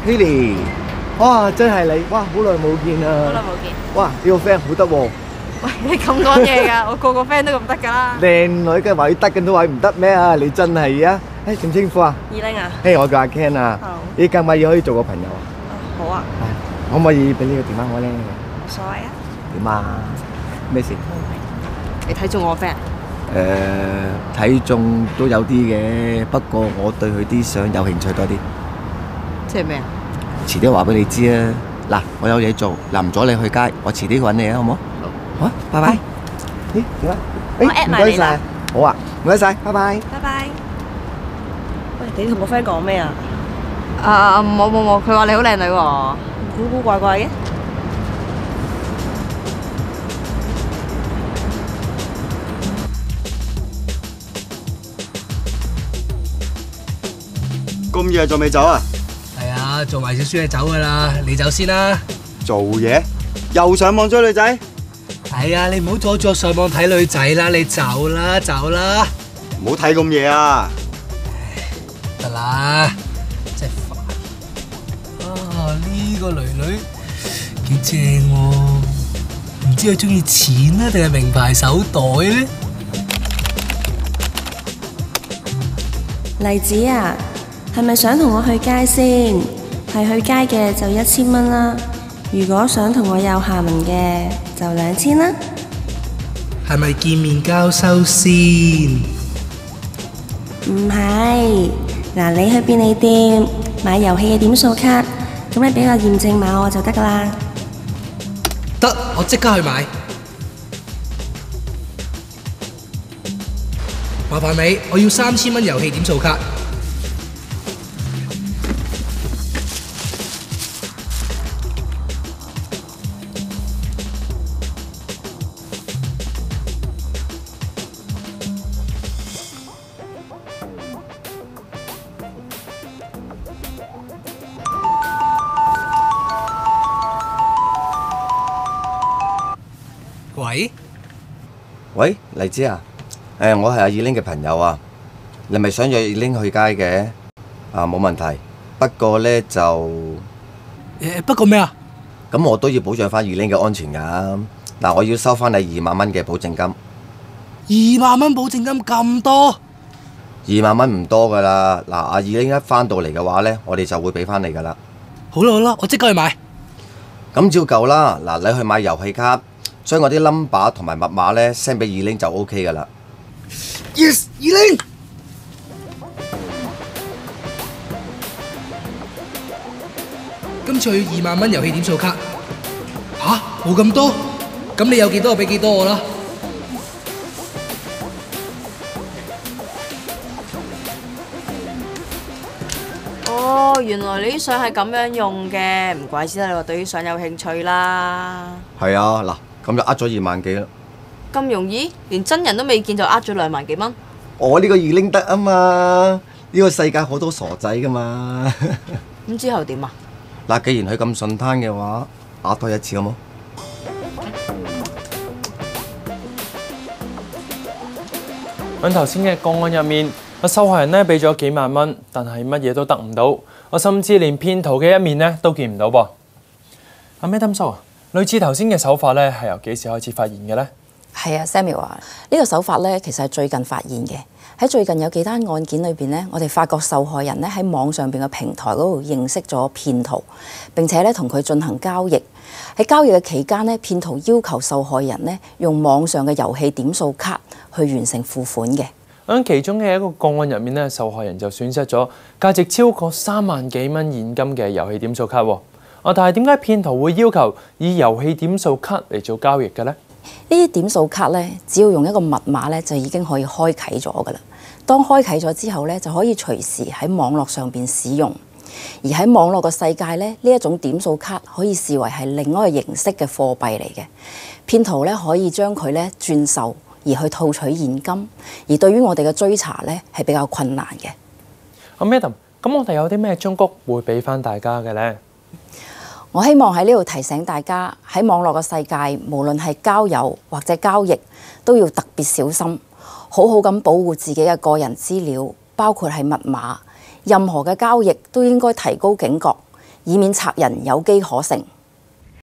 Haley，哇，真係你，哇，好耐冇見啊！ 好耐冇見。 哇，呢個 friend 好得喎， 喂，你咁講嘢㗎？我個個 friend 都咁得㗎啦。 靚女嘅話要得嘅都話唔得咩啊？你真係啊！誒點稱呼啊？ 二玲啊？ 誒我叫阿 Ken 啊。 好。 你介唔介意可以做個朋友啊？ 好啊。 可唔可以俾呢個電話我咧？ 冇所謂啊。 點啊？咩事？ 你睇中我 friend？ 睇中都有啲嘅，不過我對佢啲相有興趣多啲。 即係咩啊？ 遲啲話俾你知啊！嗱，我有嘢做，臨咗你去街，我遲啲揾你啊，好唔好？好啊，拜拜。咦，點啊？ 我 at 埋你啦。 好啊，唔該晒，拜拜。 拜拜。 喂，你同個 friend 講咩啊？ 冇，佢話你好靚女喎。 古古怪怪嘅。 咁夜仲未走啊？ 係啊，做埋少少嘢走噶啦，你走先啦。 做嘢？又上網追女仔？ 係啊，你唔好阻住我上網睇女仔啦，你走啦，走啦。 唔好睇咁夜啊！ 得啦，真係煩。啊，呢個女女幾正喎，唔知佢中意錢啊定係名牌手袋咧？ 黎子啊，係咪想同我去街先？係去街嘅就1000蚊啦。如果想同我有下文嘅就2000啦。 係咪見面交收先？ 唔係，嗱，你去便利店買遊戲嘅點數卡，咁你俾個驗證碼我就得噶啦。 得，我即刻去買。麻煩你，我要3000蚊遊戲點數卡。 喂，黎子啊，我係阿二玲嘅朋友啊，你咪想約二玲去街嘅？冇問題，不過呢，就不過咩啊？ 咁我都要保障翻二玲嘅安全噶。嗱，我要收翻你2萬蚊嘅保證金。 2萬蚊保證金咁多 ？2萬蚊唔多噶啦。嗱，阿二玲一翻到嚟嘅話呢，我哋就會俾翻你噶啦。 好啦好啦，我即刻去買。 咁照舊啦。嗱，你去買遊戲卡。將我啲 number 同埋密碼咧 send 俾二玲就 OK 噶啦。 Yes， 二玲。今次要2萬蚊遊戲點數卡。吓？冇咁多？咁你有幾多就俾幾多我啦。 哦，原來你啲相係咁樣用嘅，唔怪之得你話對啲相有興趣啦。 係啊，嗱。咁就呃咗2萬幾啦！ 咁容易，連真人都未見就呃咗2萬幾蚊。 我呢個二玲得啊嘛，呢個世界好多傻仔噶嘛。 咁之後點啊？ 嗱，既然佢咁順攤嘅話，呃多一次好冇？ 喺頭先嘅個案入面，個受害人呢俾咗幾萬蚊，但係乜嘢都得唔到，我甚至連騙徒嘅一面呢都見唔到噃。阿 Madam So 啊？類似頭先嘅手法咧，係由幾時開始發現嘅呢？ 係啊 ，Samuel 啊，呢個手法咧其實係最近發現嘅。喺最近有幾單案件裏邊咧，我哋發覺受害人咧喺網上邊嘅平台嗰度認識咗騙徒，並且咧同佢進行交易。喺交易嘅期間咧，騙徒要求受害人咧用網上嘅遊戲點數卡去完成付款嘅。 喺其中嘅一個個案入面咧，受害人就損失咗價值超過3萬幾蚊現金嘅遊戲點數卡喎。但係點解騙徒會要求以遊戲點數卡嚟做交易嘅呢？ 呢啲點數卡咧，只要用一個密碼咧，就已經可以開啟咗噶啦。當開啟咗之後咧，就可以隨時喺網絡上邊使用。而喺網絡嘅世界咧，呢一種點數卡可以視為係另一個形式嘅貨幣嚟嘅。騙徒咧可以將佢咧轉售，而去套取現金。而對於我哋嘅追查咧，係比較困難嘅。 Madam，咁我哋有啲咩忠告會俾翻大家嘅呢？ 我希望喺呢度提醒大家，喺網絡嘅世界，無論係交友或者交易，都要特別小心，好好咁保護自己嘅個人資料，包括係密碼。任何嘅交易都應該提高警覺， 以免賊人有機可乘。